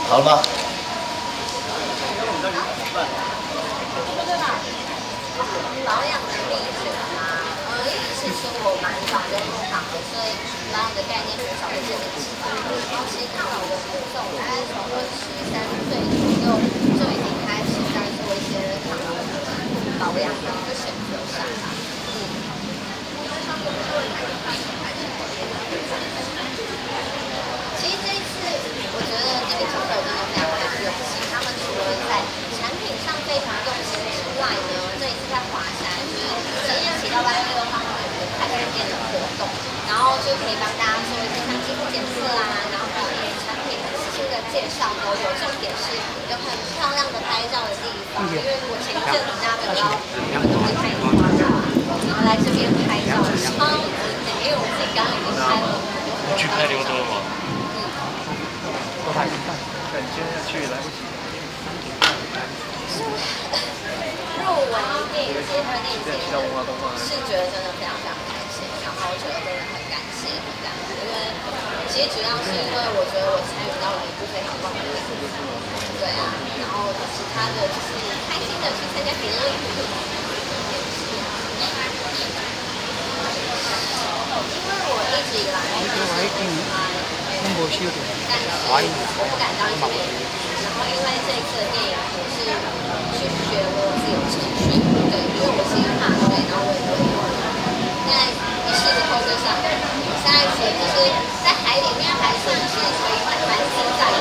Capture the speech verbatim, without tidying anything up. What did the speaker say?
好了吗？ 保养的秘诀吗？呃，因为其实我蛮早就入行的，所以保养的概念很少会这么知道。然后其实抗老的步骤，我大概从二十三岁左右就已经开始在做一些抗老的保养的一个选择上吧。嗯。其实这一次，我觉得那个中友真的非常非常用心，他们除了在产品上非常用心之外呢，这一次在华山就是十一月起到八月六号会有一个快闪店的活动，然后就可以帮大家做一些像肌肤检测啊，然后产品很细的介绍都有，重点是有很漂亮的拍照的地方，因为我前一阵子大家没有要都是拍花照啊，然后来这边拍照超级美，因为我自己刚刚已经拍了。 你去拍刘德华？ 嗯。 都还没看，感觉要去来不及。 入围电影节和电影节是觉得真的非常非常开心，然后觉得真的很感谢很感恩，因为其实主要是因为我觉得我参与到了一部非常棒的电影，对啊，然后其他的就是开心的去参加别的领域。因为我一直以来都是喜欢但是我不敢当演员。然后因为这一次的电影，我是去学了自由潜水，对，因为我是一个怕水，然后我也不会游泳。现在一试之后就想，我现在学就是在海里面还算是可以蛮蛮自在的，